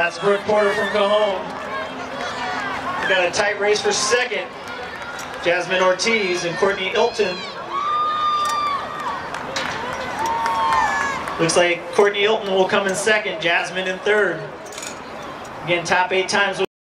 That's Brooke Porter from Cajon. We got a tight race for second. Jasmine Ortiz and Courtney Ilton. Looks like Courtney Ilton will come in second, Jasmine in third. Again, top 8 times.